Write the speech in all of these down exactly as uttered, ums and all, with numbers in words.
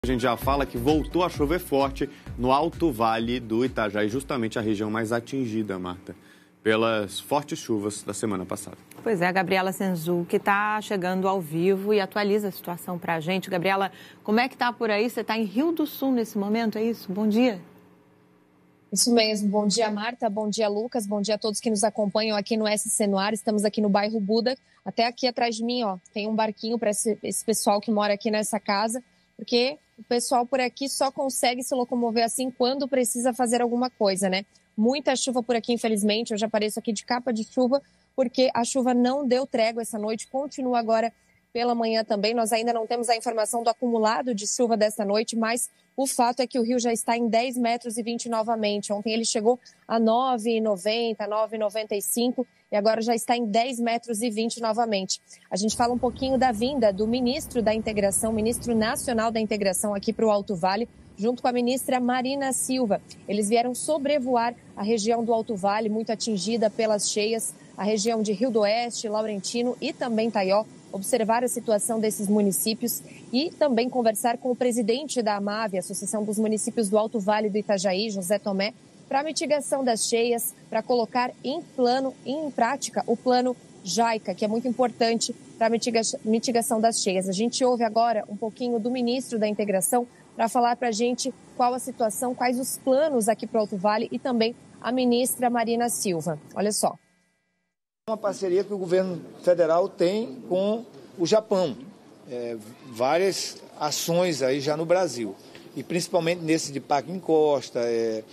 A gente já fala que voltou a chover forte no Alto Vale do Itajaí, justamente a região mais atingida, Marta, pelas fortes chuvas da semana passada. Pois é, a Gabriela Senzu, que está chegando ao vivo e atualiza a situação para a gente. Gabriela, como é que está por aí? Você está em Rio do Sul nesse momento, é isso? Bom dia. Isso mesmo. Bom dia, Marta. Bom dia, Lucas. Bom dia a todos que nos acompanham aqui no S C no Ar. Estamos aqui no bairro Buda. Até aqui atrás de mim, ó, tem um barquinho para esse, esse pessoal que mora aqui nessa casa, porque o pessoal por aqui só consegue se locomover assim quando precisa fazer alguma coisa, né? Muita chuva por aqui, infelizmente. Eu já apareço aqui de capa de chuva, porque a chuva não deu trégua essa noite, continua agora pela manhã também. Nós ainda não temos a informação do acumulado de chuva dessa noite, mas o fato é que o rio já está em dez metros e vinte novamente. Ontem ele chegou a nove e noventa, nove e noventa e cinco e agora já está em dez metros e vinte novamente. A gente fala um pouquinho da vinda do ministro da Integração, ministro nacional da Integração aqui para o Alto Vale, junto com a ministra Marina Silva. Eles vieram sobrevoar a região do Alto Vale, muito atingida pelas cheias, a região de Rio do Oeste, Laurentino e também Taió, observar a situação desses municípios e também conversar com o presidente da AMAV, Associação dos Municípios do Alto Vale do Itajaí, José Tomé, para a mitigação das cheias, para colocar em plano, em prática, o plano JAICA, que é muito importante para a mitiga mitigação das cheias. A gente ouve agora um pouquinho do ministro da Integração para falar para a gente qual a situação, quais os planos aqui para o Alto Vale e também a ministra Marina Silva. Olha só. Uma parceria que o governo federal tem com o Japão, é, várias ações aí já no Brasil, e principalmente nesse de parque em costa, é,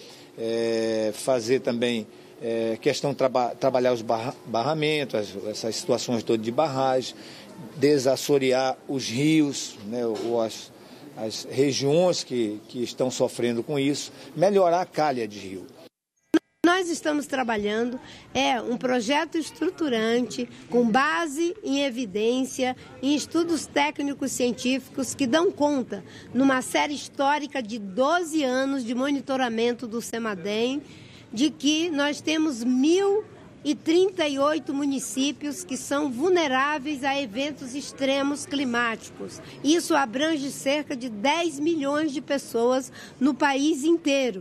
é, fazer também é, questão de traba trabalhar os barra barramentos, essas situações todas de barragem, desassorear os rios, né, ou as, as regiões que, que estão sofrendo com isso, melhorar a calha de rio. Nós estamos trabalhando, é um projeto estruturante, com base em evidência, em estudos técnicos científicos que dão conta, numa série histórica de doze anos de monitoramento do CEMADEM, de que nós temos mil e trinta e oito municípios que são vulneráveis a eventos extremos climáticos. Isso abrange cerca de dez milhões de pessoas no país inteiro.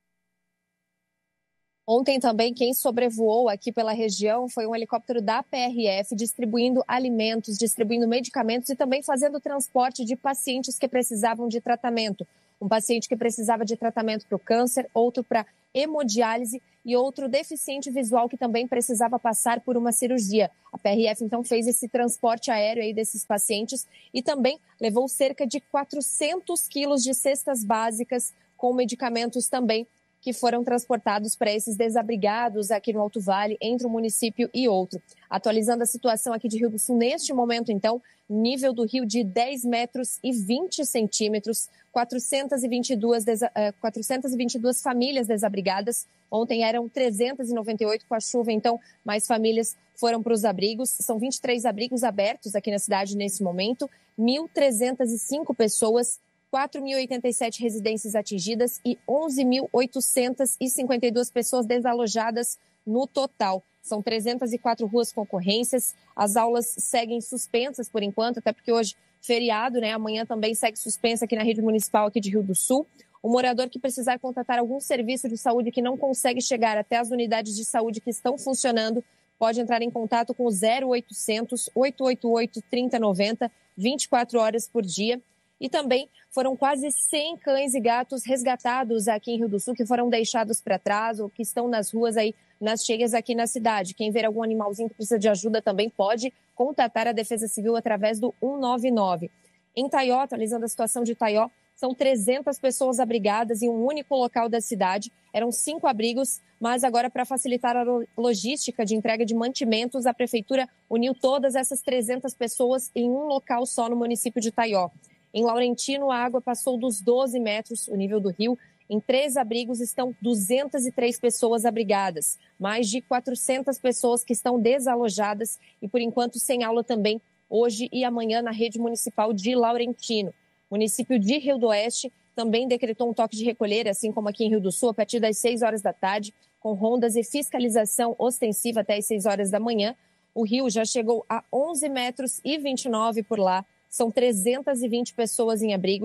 Ontem também quem sobrevoou aqui pela região foi um helicóptero da P R F distribuindo alimentos, distribuindo medicamentos e também fazendo transporte de pacientes que precisavam de tratamento. Um paciente que precisava de tratamento para o câncer, outro para hemodiálise e outro deficiente visual que também precisava passar por uma cirurgia. A P R F então fez esse transporte aéreo aí desses pacientes e também levou cerca de quatrocentos quilos de cestas básicas com medicamentos também que foram transportados para esses desabrigados aqui no Alto Vale, entre um município e outro. Atualizando a situação aqui de Rio do Sul, neste momento, então, nível do rio de dez metros e vinte centímetros, quatrocentas e vinte e duas, quatrocentas e vinte e duas famílias desabrigadas. Ontem eram trezentas e noventa e oito com a chuva, então mais famílias foram para os abrigos. São vinte e três abrigos abertos aqui na cidade nesse momento, mil trezentas e cinco pessoas, quatro mil e oitenta e sete residências atingidas e onze mil oitocentas e cinquenta e duas pessoas desalojadas no total. São trezentas e quatro ruas com ocorrências. As aulas seguem suspensas por enquanto, até porque hoje feriado, né? Amanhã também segue suspensa aqui na rede municipal aqui de Rio do Sul. O morador que precisar contratar algum serviço de saúde que não consegue chegar até as unidades de saúde que estão funcionando, pode entrar em contato com o zero oitocentos, oito oito oito, trinta noventa, vinte e quatro horas por dia. E também foram quase cem cães e gatos resgatados aqui em Rio do Sul, que foram deixados para trás ou que estão nas ruas aí, nas cheias aqui na cidade. Quem ver algum animalzinho que precisa de ajuda também pode contatar a Defesa Civil através do um nove nove. Em Taió, atualizando a situação de Taió, são trezentas pessoas abrigadas em um único local da cidade. Eram cinco abrigos, mas agora, para facilitar a logística de entrega de mantimentos, a Prefeitura uniu todas essas trezentas pessoas em um local só no município de Taió. Em Laurentino, a água passou dos doze metros, o nível do rio. Em três abrigos estão duzentas e três pessoas abrigadas, mais de quatrocentas pessoas que estão desalojadas e, por enquanto, sem aula também, hoje e amanhã na rede municipal de Laurentino. O município de Rio do Oeste também decretou um toque de recolher, assim como aqui em Rio do Sul, a partir das seis horas da tarde, com rondas e fiscalização ostensiva até as seis horas da manhã. O rio já chegou a onze metros e vinte e nove por lá. São trezentas e vinte pessoas em abrigos,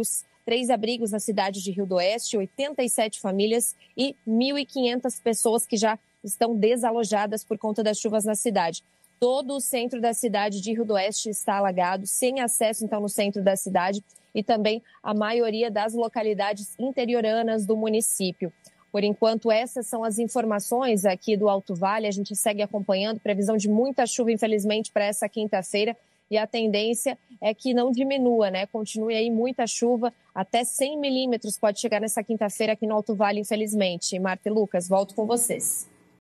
três abrigos na cidade de Rio do Oeste, oitenta e sete famílias e mil e quinhentas pessoas que já estão desalojadas por conta das chuvas na cidade. Todo o centro da cidade de Rio do Oeste está alagado, sem acesso, então, no centro da cidade, e também a maioria das localidades interioranas do município. Por enquanto, essas são as informações aqui do Alto Vale. A gente segue acompanhando, previsão de muita chuva, infelizmente, para essa quinta-feira, e a tendência é que não diminua, né? Continue aí muita chuva, até cem milímetros pode chegar nessa quinta-feira aqui no Alto Vale, infelizmente. Marta e Lucas, volto com vocês.